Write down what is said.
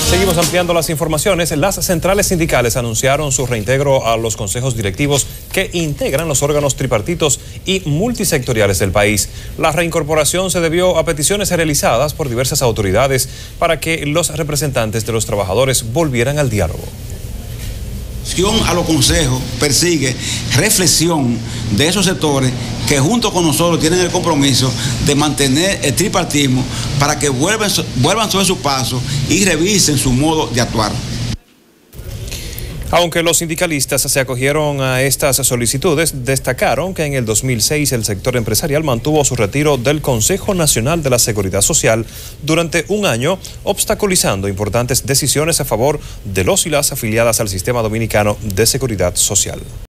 Seguimos ampliando las informaciones. Las centrales sindicales anunciaron su reintegro a los consejos directivos que integran los órganos tripartitos y multisectoriales del país. La reincorporación se debió a peticiones realizadas por diversas autoridades para que los representantes de los trabajadores volvieran al diálogo. A los consejos persigue reflexión de esos sectores que junto con nosotros tienen el compromiso de mantener el tripartismo para que vuelvan sobre su paso y revisen su modo de actuar. Aunque los sindicalistas se acogieron a estas solicitudes, destacaron que en el 2006 el sector empresarial mantuvo su retiro del Consejo Nacional de la Seguridad Social durante un año, obstaculizando importantes decisiones a favor de los y las afiliadas al Sistema Dominicano de Seguridad Social.